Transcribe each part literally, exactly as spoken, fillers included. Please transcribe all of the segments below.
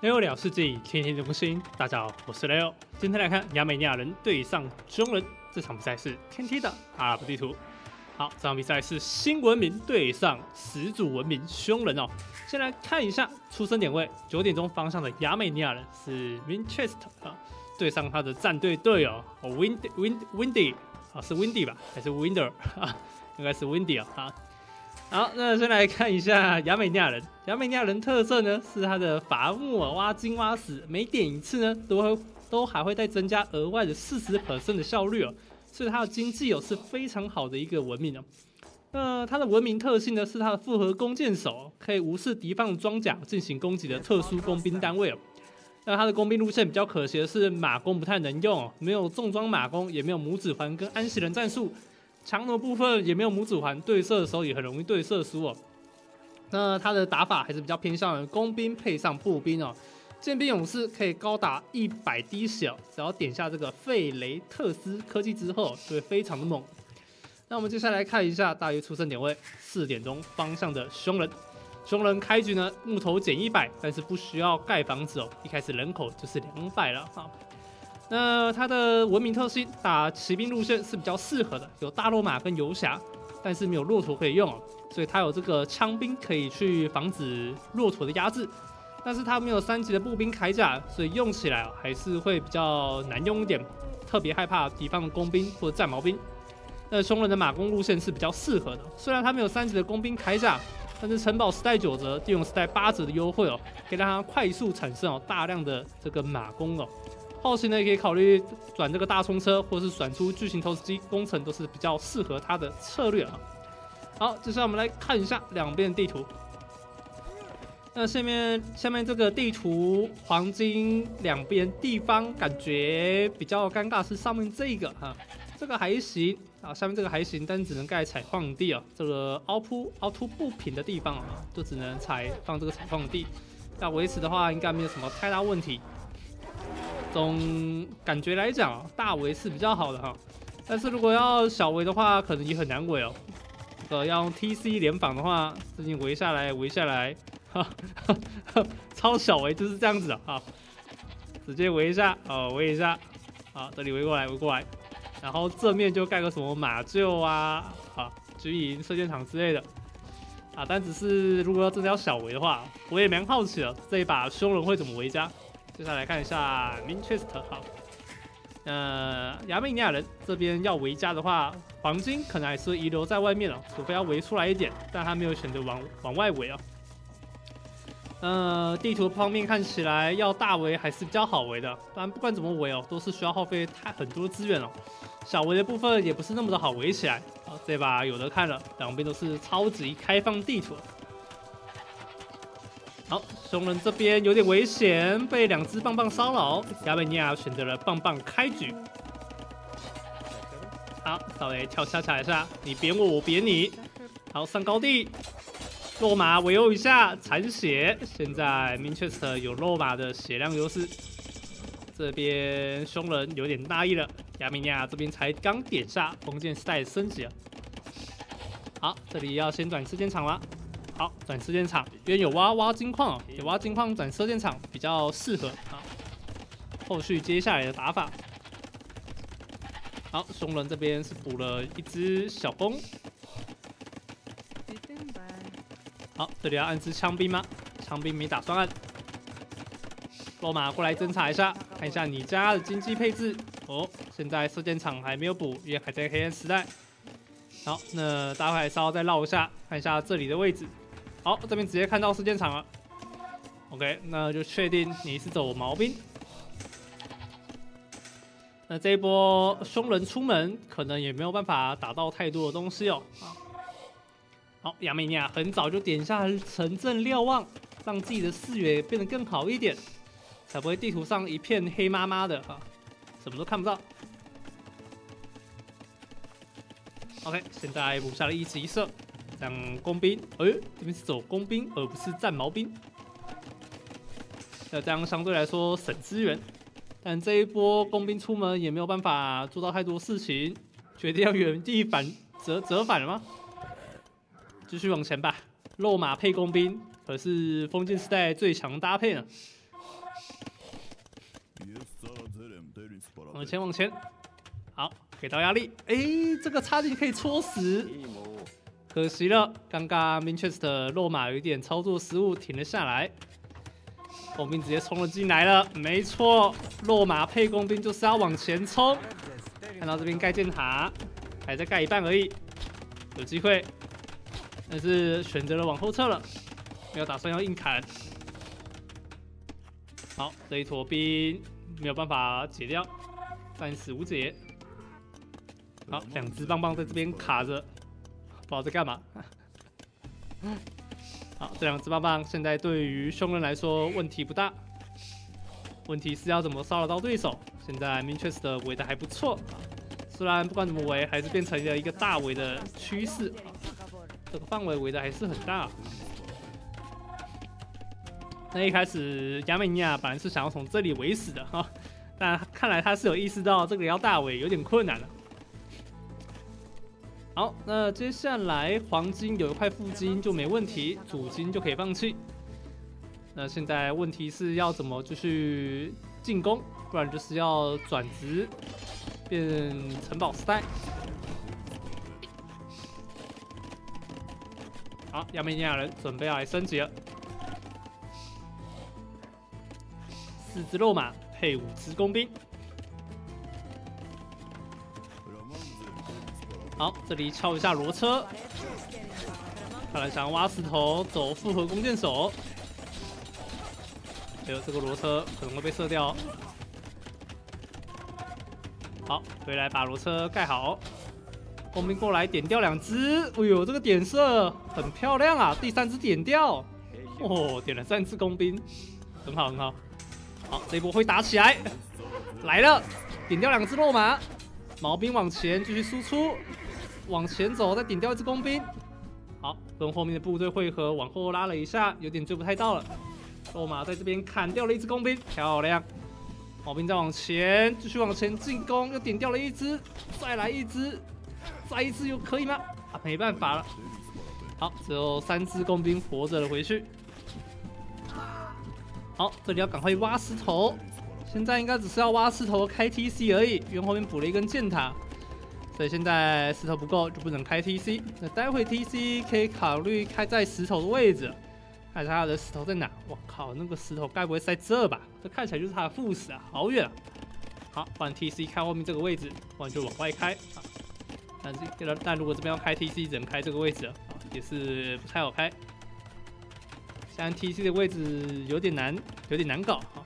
Leo 聊世纪，天天更新。大家好，我是 Leo。今天来看亚美尼亚人对上匈人，这场比赛是天梯的阿拉伯地图。好，这场比赛是新文明对上始祖文明匈人哦。先来看一下出生点位，九点钟方向的亚美尼亚人是 Winchester 啊，对上他的战队队友 Wind Wind Windy 啊，是 Windy 吧，还是 Winder 啊？应该是 Windy 啊。好，那先来看一下亚美尼亚人。亚美尼亚人特色呢是他的伐木啊、挖金、挖石，每点一次呢都会都还会再增加额外的 百分之四十 的效率哦，所以它的经济哦是非常好的一个文明哦。那它的文明特性呢是它的复合弓箭手，可以无视敌方装甲进行攻击的特殊工兵单位哦。那它的工兵路线比较可惜的是马弓不太能用哦，没有重装马弓，也没有拇指环跟安息人战术。强弩部分也没有拇指环，对射的时候也很容易对射输哦。那他的打法还是比较偏向工兵配上步兵哦。剑兵勇士可以高达一百滴血哦，只要点下这个费雷特斯科技之后，就会非常的猛。那我们接下来看一下大约出生点位，四点钟方向的匈人。匈人开局呢，木头减一百，但是不需要盖房子哦，一开始人口就是两百了啊。那它的文明特性打骑兵路线是比较适合的，有大骆马跟游侠，但是没有骆驼可以用哦，所以它有这个枪兵可以去防止骆驼的压制，但是它没有三级的步兵铠甲，所以用起来还是会比较难用一点，特别害怕敌方的工兵或者战矛兵。那匈人的马弓路线是比较适合的，虽然它没有三级的工兵铠甲，但是城堡时代九折，地用时代八折的优惠哦，可以让它快速产生哦大量的这个马弓哦。后期呢，也可以考虑转这个大冲车，或是转出巨型投石机，工程都是比较适合它的策略啊。好，接下来我们来看一下两边地图。那下面下面这个地图黄金两边地方感觉比较尴尬，是上面这个啊，这个还行啊，下面这个还行，但是只能盖采矿地啊。这个凹凸凹凸不平的地方啊，就只能采放这个采矿地。要维持的话，应该没有什么太大问题。总感觉来讲，大围是比较好的哈，但是如果要小围的话，可能也很难围哦。这个要用 T C 联防的话，最近围下来，围下来，哈，超小围就是这样子的啊，直接围一下，哦，围一下，好，这里围过来，围过来，然后正面就盖个什么马厩啊，啊，军营、射箭场之类的，啊，但只是如果要真的要小围的话，我也蛮好奇的，这一把匈人会怎么围家。接下来看一下 Winchester 好，呃，亚美尼亚人这边要围家的话，黄金可能还是遗留在外面了，除非要围出来一点，但他没有选择往往外围啊。呃，地图方面看起来要大围还是比较好围的，但不管怎么围哦，都是需要耗费太很多资源哦。小围的部分也不是那么的好围起来啊。这把有的看了，两边都是超级开放地图。好，匈人这边有点危险，被两只棒棒骚扰。亚美尼亚选择了棒棒开局。好，稍微跳恰恰一下，你扁我，我扁你。好，上高地，落马围殴一下，残血。现在 Winchester 有落马的血量优势。这边匈人有点大意了，亚美尼亚这边才刚点下弓箭时代升级了。好，这里要先转射箭场了。好，转射箭场，因为有挖挖金矿，有挖金矿转射箭场比较适合啊。后续接下来的打法，好，匈人这边是补了一只小弓。好，这里要按支枪兵吗？枪兵没打算按。落马过来侦查一下，看一下你家的经济配置。哦，现在射箭场还没有补，因为还在黑暗时代。好，那待会还是要再绕一下，看一下这里的位置。好，这边直接看到射箭场了。OK， 那就确定你是走毛兵。那这一波匈人出门，可能也没有办法打到太多的东西哦。好，亚美尼亚很早就点下城镇瞭望，让自己的视野变得更好一点，才不会地图上一片黑麻麻的啊，什么都看不到。OK， 现在补下了一直一射。像工兵，哎、欸，这边是走工兵，而不是战矛兵。那这样相对来说省资源，但这一波工兵出门也没有办法做到太多事情，决定要原地反折折返了吗？继续往前吧，肉马配工兵可是封建时代最强搭配呢。 往前往前，好，给到压力，哎，这个差点可以戳死，可惜了，刚刚 Manchester 落马有一点操作失误，停了下来。工兵直接冲了进来了，没错，落马配工兵就是要往前冲。看到这边盖箭塔，还在盖一半而已，有机会，但是选择了往后撤了，没有打算要硬砍。好，这一坨兵没有办法解掉，暂时无解。好，两只棒棒在这边卡着，不知道在干嘛。好，这两只棒棒现在对于凶人来说问题不大，问题是要怎么骚扰到对手。现在 Manchester 围的还不错，虽然不管怎么围，还是变成了一个大围的趋势，这个范围围的还是很大。那一开始亚美尼亚本来是想要从这里围死的哈，但看来他是有意识到这个要大围有点困难了。好，那接下来黄金有一块副金就没问题，主金就可以放弃。那现在问题是要怎么继续进攻，不然就是要转职变城堡时代。好，亚美尼亚人准备要来升级了，四只肉马配五只工兵。好，这里敲一下罗车，看来想挖石头走复合弓箭手。还有这个罗车可能会被射掉。好，回来把罗车盖好。工兵过来点掉两只，哎呦，这个点射很漂亮啊！第三只点掉，哦，点了三只工兵，很好很好。好，这一波会打起来，来了，点掉两只肉马，毛兵往前继续输出。往前走，再顶掉一支工兵。好，跟后面的部队汇合，往后拉了一下，有点追不太到了。肉马在这边砍掉了一支工兵，漂亮。毛兵再往前，继续往前进攻，又点掉了一只，再来一只，再一只，有可以吗？啊，没办法了。好，只有三只工兵活着了回去。好，这里要赶快挖石头。现在应该只是要挖石头开 T C 而已，因为后面补了一根箭塔。所以现在石头不够就不能开 T C， 那待会 T C 可以考虑开在石头的位置，看一下他的石头在哪。我靠，那个石头该不会是在这吧？这看起来就是他的副石啊，好远啊！好，不然 T C 开后面这个位置，不然就往外开啊。但是但如果这边要开 T C， 只能开这个位置啊，也是不太好开。现在 T C 的位置有点难，有点难搞啊。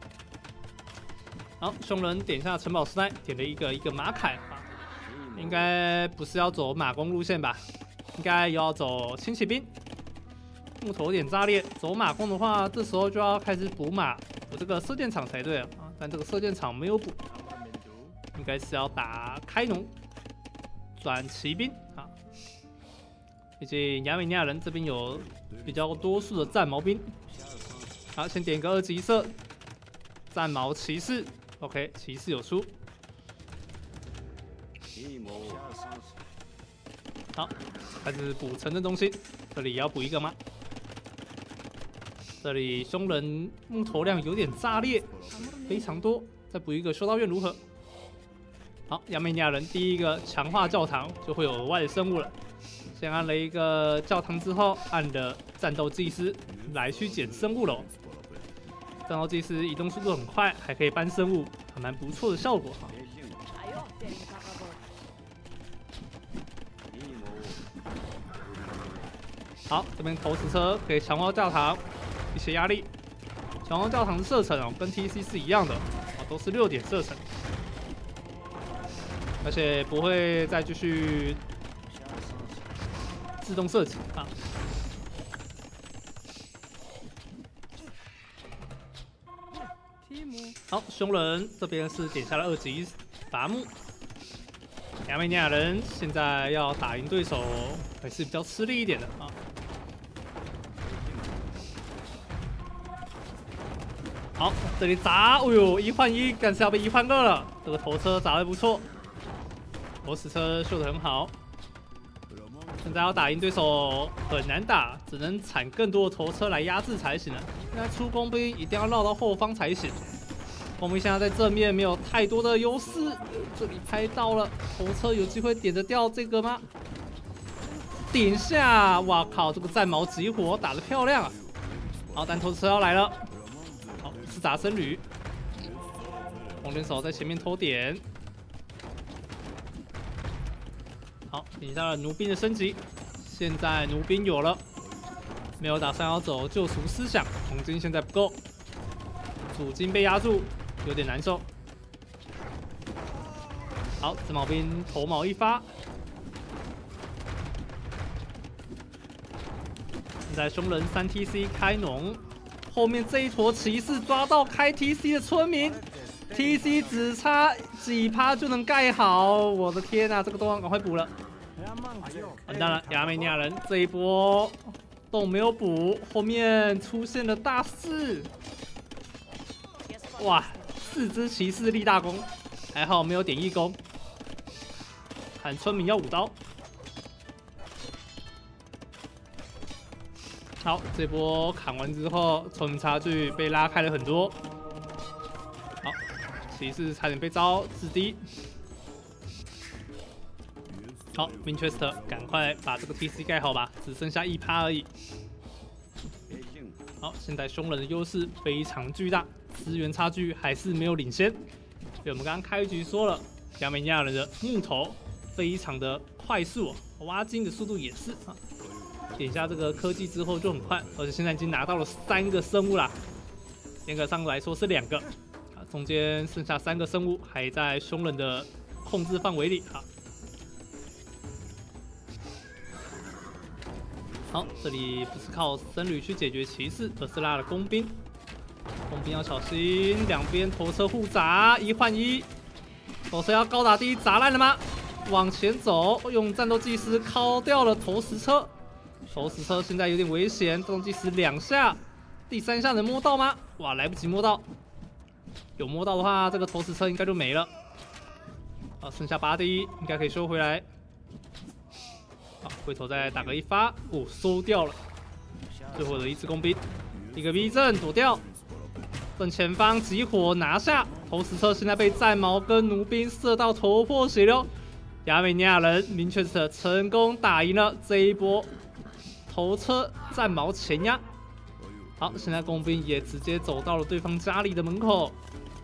好，凶人点一下城堡时代，点了一个一个马凯啊。应该不是要走马弓路线吧？应该要走轻骑兵。木头有点炸裂，走马弓的话，这时候就要开始补马，补这个射箭场才对啊！但这个射箭场没有补，应该是要打开农，转骑兵啊。毕竟亚美尼亚人这边有比较多数的战矛兵。好，先点一个二级射，战矛骑士 ，OK， 骑士有出。好，开始补城镇中心，这里也要补一个吗？这里凶人木头量有点炸裂，非常多，再补一个修道院如何？好，亚美尼亚人第一个强化教堂就会有额外的生物了。先按了一个教堂之后，按了战斗祭司来去捡生物喽。战斗祭司移动速度很快，还可以搬生物，还蛮不错的效果哈。好，这边投石车可以强化教堂一些压力。强化教堂的射程哦，跟 T C 是一样的，哦，都是六点射程，而且不会再继续自动射击啊。好，凶人这边是点下了二级伐木。亚美尼亚人现在要打赢对手还是比较吃力一点的啊。好，这里砸，哎呦，一换一，但是要被一换二了。这个头车砸得不错，投石车秀得很好。现在要打赢对手很难打，只能产更多的头车来压制才行了。现在出工兵一定要绕到后方才行。 我们现在在正面没有太多的优势，这里拍到了头车，有机会点得掉这个吗？点下，哇靠，这个战矛集火打得漂亮啊！好，但头车要来了，好，是砸僧侣，红人手在前面偷点，好，点下了弩兵的升级，现在弩兵有了，没有打算要走救赎思想，红金现在不够，主金被压住。 有点难受。好，紫毛兵头毛一发，现在凶人三 T C 开农，后面这一坨骑士抓到开 T C 的村民 ，T C 只差几趴就能盖好，我的天啊，这个洞赶快补了。完蛋了，亚美尼亚人这一波洞没有补，后面出现了大事，哇！ 四只骑士立大功，还好没有点义功。喊村民要五刀。好，这波砍完之后，村民差距被拉开了很多。好，骑士差点被招制敌。好 ，Winchester， 赶快把这个 T C 盖好吧，只剩下一趴而已。好，现在凶人的优势非常巨大。 资源差距还是没有领先，因为我们刚刚开局说了，亚美尼亚人的木头非常的快速、哦，挖金的速度也是啊。点下这个科技之后就很快，而且现在已经拿到了三个生物啦，严格上来说是两个啊，中间剩下三个生物还在凶人的控制范围里啊。好，这里不是靠僧侣去解决骑士，而是拉了工兵。 工兵要小心，两边头车互砸，一换一。头车要高打低，砸烂了吗？往前走，用战斗技师敲掉了投石车。投石车现在有点危险，战斗技师两下，第三下能摸到吗？哇，来不及摸到。有摸到的话，这个投石车应该就没了。好，剩下八滴，应该可以收回来。好，回头再打个一发，哦，收掉了。最后的一支工兵，一个 V 阵躲掉。 正前方集火拿下，投石车现在被战矛跟弩兵射到头破血流，亚美尼亚人明确者成功打赢了这一波头车战矛前压。好，现在工兵也直接走到了对方家里的门口。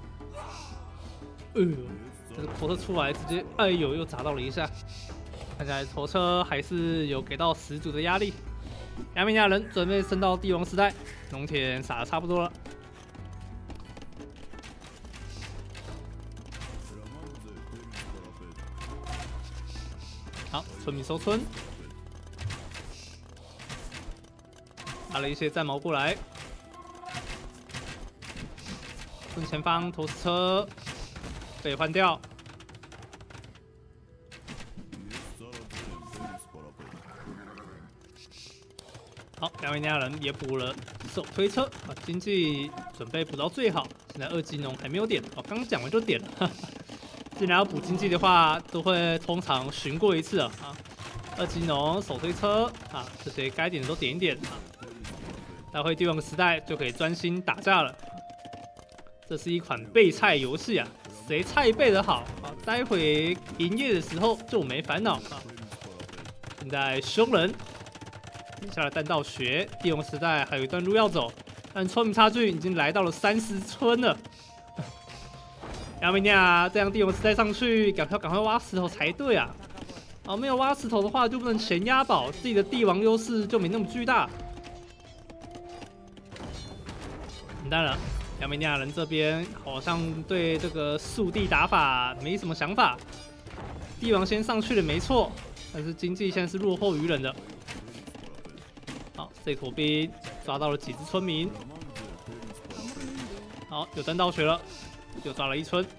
哎呦，这个头车出来直接，哎呦，又砸到了一下。看起来头车还是有给到十足的压力。亚美尼亚人准备升到帝王时代，农田撒的差不多了。 好，村民收村，拿了一些战矛过来。正前方投石车被换掉。好，亚美尼亚人也补了手推车啊，经济准备补到最好。现在二技农还没有点，哦，刚讲完就点了。呵呵 既然要补经济的话，都会通常巡过一次啊。啊，二技农、手推车啊，这些该点的都点一点啊。待会帝王时代就可以专心打架了。这是一款备菜游戏啊，谁菜备得好啊，待会营业的时候就没烦恼啊。现在凶人点下了弹道学，帝王时代还有一段路要走，但村民差距已经来到了三十村了。 亚美尼亚这样帝王时代上去，赶快赶快挖石头才对啊！啊，没有挖石头的话，就不能前压宝，自己的帝王优势就没那么巨大。当然，亚美尼亚人这边好像对这个速地打法没什么想法。帝王先上去了没错，但是经济现在是落后于人的。好，这坨兵抓到了几只村民。好，有弹道学了。 又抓了一村，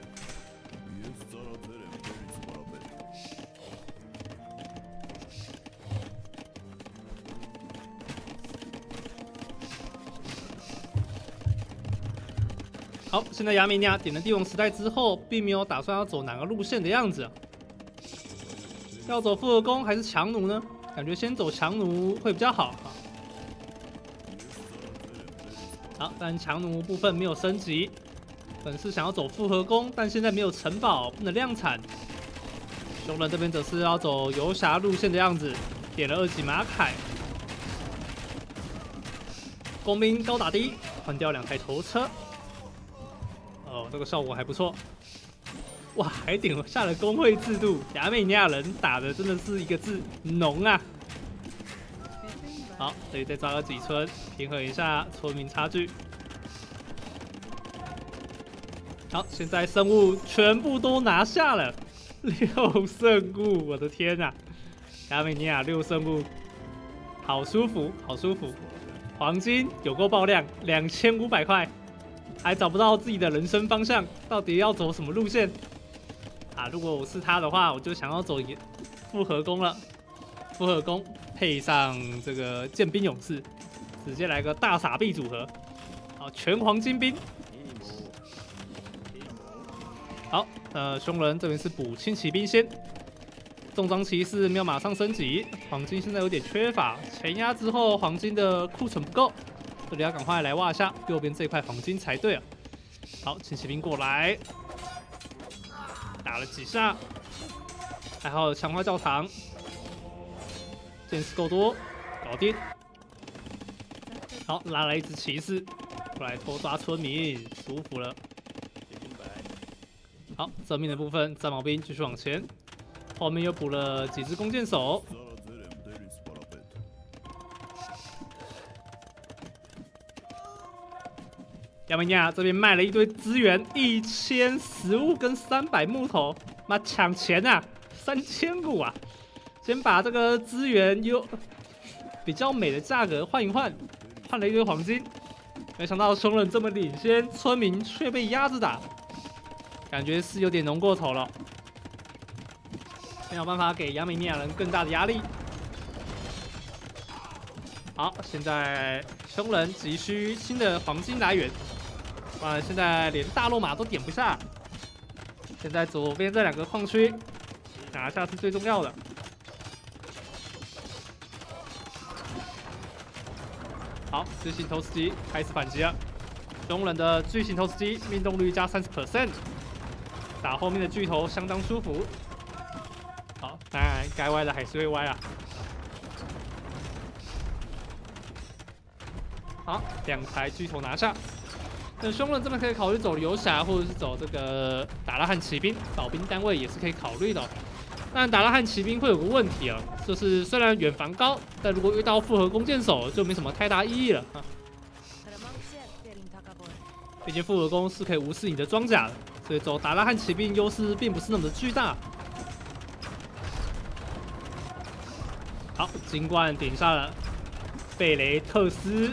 好，现在亚美尼亚点了帝王时代之后，并没有打算要走哪个路线的样子、啊，要走复合弓还是强弩呢？感觉先走强弩会比较好啊。好，但强弩部分没有升级。 本是想要走复合弓，但现在没有城堡，不能量产。熊人这边则是要走游侠路线的样子，点了二级马凯。工兵高打低，换掉两台头车。哦，这个效果还不错。哇，还点下了工会制度，亚美尼亚人打的真的是一个字浓啊！好，这里再抓个几村，平衡一下村民差距。好，现在生物全部都拿下了，六胜物，我的天啊！亚美尼亚六胜物，好舒服，好舒服。黄金有够爆量，两千五百块，还找不到自己的人生方向，到底要走什么路线？啊，如果我是他的话，我就想要走复合弓了，复合弓配上这个剑兵勇士，直接来个大傻逼组合，好，全黄金兵。好，呃，凶人这边是补轻骑兵先，重装骑士没有马上升级，黄金现在有点缺乏，前压之后黄金的库存不够，这里要赶快来挖一下右边这块黄金才对啊。好，轻骑兵过来。打了几下，还好强化教堂，剑士够多，搞定。好，拉来一只骑士过来偷抓村民，舒服了。好，正面的部分战矛兵继续往前，后面又补了几只弓箭手。亚美尼亚这边卖了一堆资源，一千食物跟三百木头，妈抢钱啊！三千股啊！先把这个资源有比较美的价格换一换，换了一堆黄金。没想到凶人这么领先，村民却被压着打，感觉是有点浓过头了。没有办法给亚美尼亚人更大的压力。好，现在凶人急需新的黄金来源。哇！现在连大罗马都点不下，现在左边这两个矿区拿下是最重要的。好，巨型投石机开始反击了。凶人的巨型投石机命中率加 百分之三十， 打后面的巨头相当舒服。好，当然该歪的还是会歪啊。好，两台巨头拿下。那凶人这边可以考虑走游侠，或者是走这个达拉汉骑兵，保兵单位也是可以考虑的。但达拉汉骑兵会有个问题啊，就是虽然远防高，但如果遇到复合弓箭手，就没什么太大意义了啊。毕竟复合弓是可以无视你的装甲的，所以走达拉汉骑兵优势并不是那么的巨大。好，金冠顶下了贝雷特斯。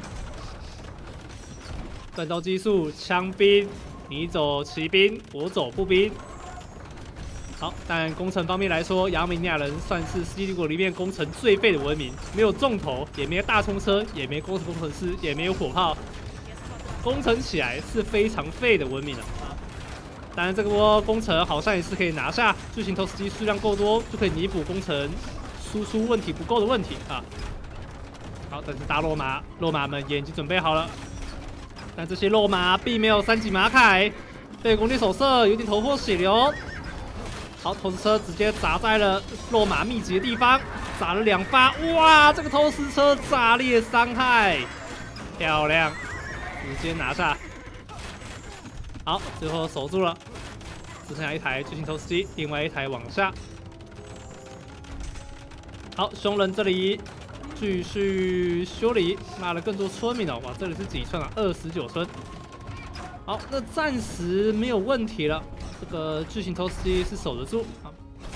战斗技术，枪兵，你走骑兵，我走步兵。好，但工程方面来说，亚美尼亚人算是世纪帝国里面工程最废的文明，没有重头，也没有大冲车，也没工程工程师，也没有火炮，工程起来是非常废的文明了啊。当然，这个波工程好像也是可以拿下，巨型投石机数量够多，就可以弥补工程输出问题不够的问题啊。好，但是大罗马，罗马们也已经准备好了。但这些肉马并没有三级马凯，被弓箭手射，有点头破血流。好，投石车直接砸在了肉马密集的地方，砸了两发，哇！这个投石车炸裂伤害，漂亮，直接拿下。好，最后守住了，只剩下一台巨型投石机，另外一台往下。好，凶人这里。继续修理，拉了更多村民哦。哇，这里是几村啊？二十九村。好，那暂时没有问题了。这个巨型投石机是守得住啊。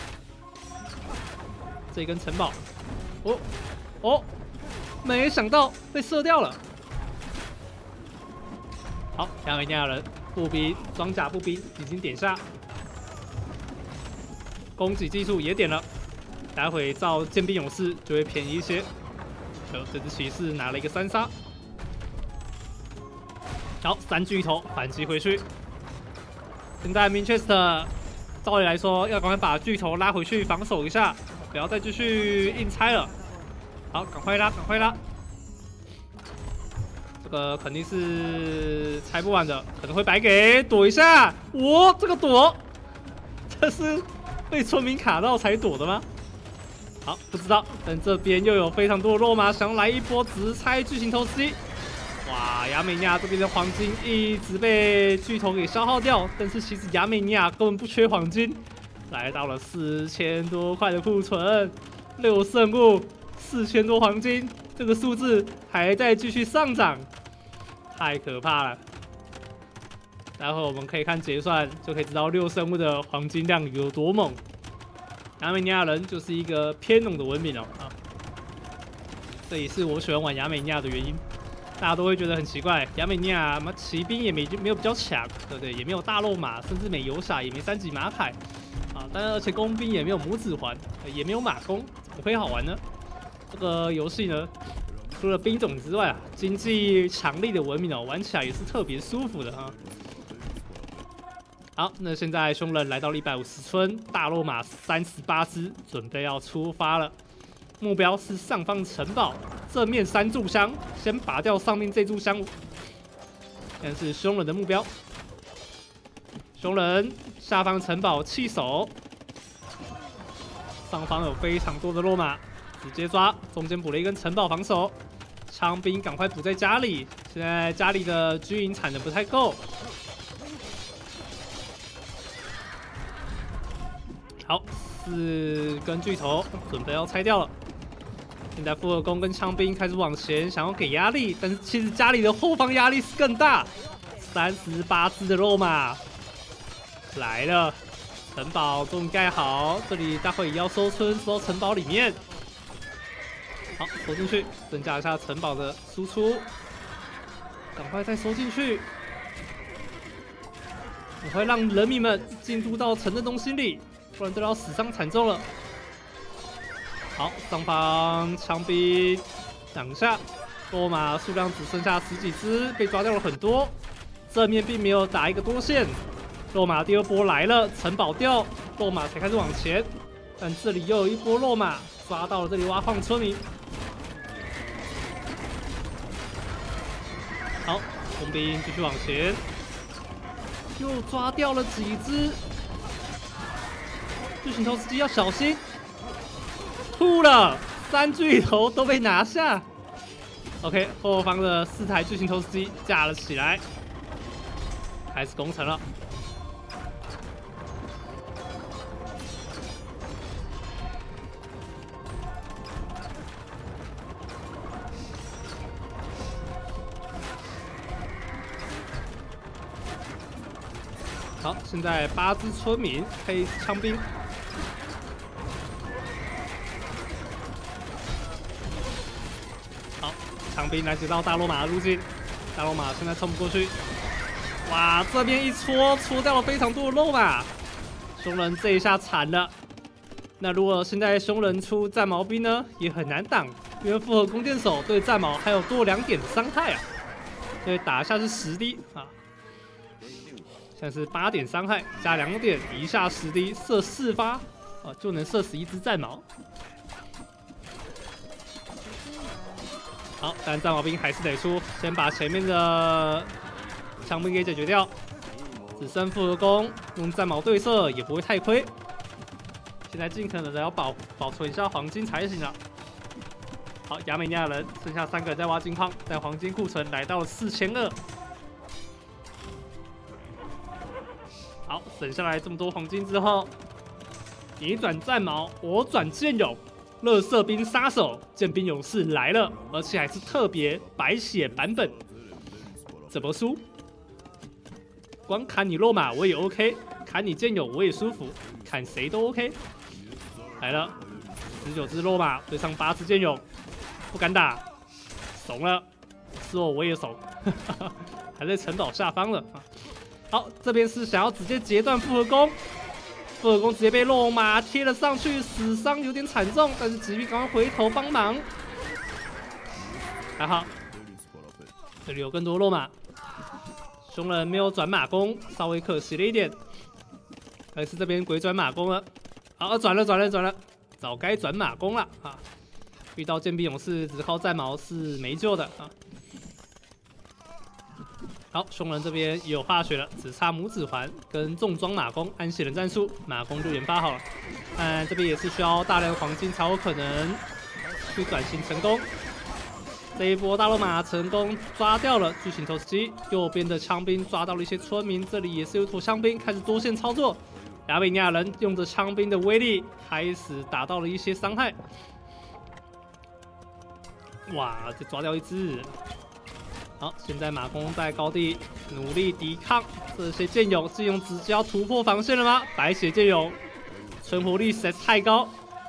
这一根城堡，哦哦，没想到被射掉了。好，亚美尼亚人步兵装甲步兵已经点下，攻击技术也点了，待会造剑兵勇士就会便宜一些。这只骑士拿了一个三杀，好，三巨头反击回去。现在 Manchester 照理来说要赶快把巨头拉回去防守一下，不要再继续硬拆了。好，赶快拉，赶快拉！这这个肯定是拆不完的，可能会白给，躲一下。我、哦、这个躲，这是被村民卡到才躲的吗？好，不知道。但这边又有非常多的肉马想要来一波直拆巨型投石机。哇，亚美尼亚这边的黄金一直被巨头给消耗掉，但是其实亚美尼亚根本不缺黄金，来到了四千多块的库存，六胜物，四千多黄金，这个数字还在继续上涨。太可怕了！待会我们可以看结算，就可以知道六生物的黄金量有多猛。亚美尼亚人就是一个偏农的文明哦啊，这也是我喜欢玩亚美尼亚的原因。大家都会觉得很奇怪，亚美尼亚嘛骑兵也没没有比较强，对不对？也没有大肉马，甚至没游侠，也没三级马凯啊，但而且工兵也没有拇指环，也没有马弓，怎么会好玩呢？这个游戏呢？除了兵种之外啊，经济强力的文明哦，玩起来也是特别舒服的哈。好，那现在凶人来到了一百五十村，大肉马三十八只，准备要出发了。目标是上方城堡，正面三炷香，先拔掉上面这炷香。现在是凶人的目标。凶人下方城堡弃守，上方有非常多的肉马。直接抓，中间补了一根城堡防守，枪兵赶快补在家里。现在家里的军营产的不太够。好，四根巨头准备要拆掉了。现在复合弓跟枪兵开始往前，想要给压力，但是其实家里的后方压力是更大。三十八只的肉马来了，城堡终于盖好，这里待会也要收村，收到城堡里面。好，收进去，增加一下城堡的输出，赶快再收进去，我会让人民们进入到城镇中心里，不然都要死伤惨重了。好，上方枪兵挡下，肉马数量只剩下十几只，被抓掉了很多，正面并没有打一个多线。肉马第二波来了，城堡掉，肉马才开始往前，但这里又有一波肉马抓到了这里挖矿村民。好，工兵继续往前，又抓掉了几只巨型投石机，要小心！吐了，三巨头都被拿下。OK， 后方的四台巨型投石机架了起来，开始攻城了。好，现在八只村民配枪兵，好，枪兵来接到大罗马的路径，大罗马现在冲不过去，哇，这边一戳，戳掉了非常多的肉马，凶人这一下惨了。那如果现在凶人出战矛兵呢，也很难挡，因为复合弓箭手对战矛还有多两点的伤害啊，所以打一下是十滴啊。现在是八点伤害加两点，一下十滴，射四发，啊，就能射死一只战矛。好，但战矛兵还是得出，先把前面的枪兵给解决掉，只剩复合弓，用战矛对射也不会太亏。现在尽可能的要保保存一下黄金才行了。好，亚美尼亚人剩下三个人在挖金矿，但黄金库存来到了四千二。好，省下来这么多黄金之后，你转战矛，我转剑勇，垃圾兵杀手剑兵勇士来了，而且还是特别白血版本。怎么输？光砍你肉马我也 OK， 砍你剑勇我也舒服，砍谁都 OK。来了，十九只肉马对上八只剑勇，不敢打，怂了，是我我也怂，还在城堡下方了啊。好，这边是想要直接截断复合弓，复合弓直接被肉马贴了上去，死伤有点惨重，但是吉米赶快回头帮忙，还好，这里有更多肉马，凶人没有转马弓，稍微可惜了一点，还是这边鬼转马弓了，好，转了转了转了，早该转马弓了啊！遇到剑兵勇士只靠战矛是没救的啊！ 好，凶人这边也有化学了，只差拇指环跟重装马弓安血人战术，马弓就研发好了。但这边也是需要大量黄金才有可能去转型成功。这一波大罗马成功抓掉了巨型投石机，右边的枪兵抓到了一些村民，这里也是有坨枪兵开始多线操作。亚美尼亚人用着枪兵的威力开始打到了一些伤害。哇，这抓掉一只。好，现在马弓在高地努力抵抗这些剑勇，剑勇直接要突破防线了吗？白血剑勇存活率实在是太高。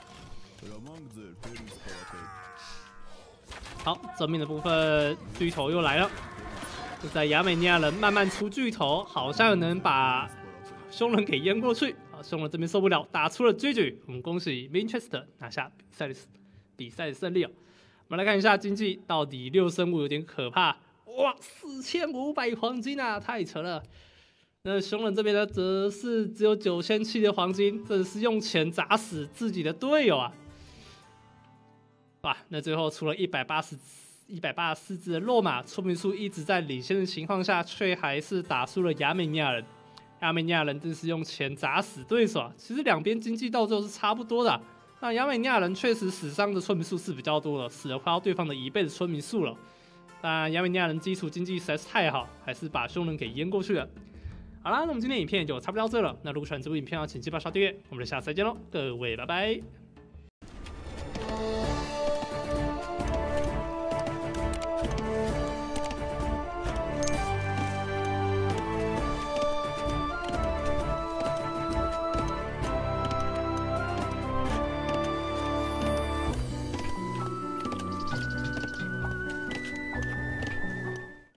好，正面的部分巨头又来了。现在亚美尼亚人慢慢出巨头，好像能把凶人给淹过去。啊，凶人这边受不了，打出了 G G。我们恭喜 Manchester 拿下比赛的比赛的胜利哦。我们来看一下经济到底六生物有点可怕。哇，四千五百黄金啊，太扯了！那凶人这边呢，则是只有九千七的黄金，真是用钱砸死自己的队友啊！哇，那最后出了一百八十、一百八十四只的落马，村民数一直在领先的情况下，却还是打输了亚美尼亚人。亚美尼亚人真是用钱砸死对手啊！其实两边经济到最后是差不多的、啊。那亚美尼亚人确实死伤的村民数是比较多的，死了快要对方的一倍的村民数了。但亚美尼亚人基础经济实在是太好，还是把凶人给淹过去了。好啦，那我们今天影片就差不多到这了。那如果喜欢这部影片，请记得刷订阅。我们下次再见喽，各位拜拜。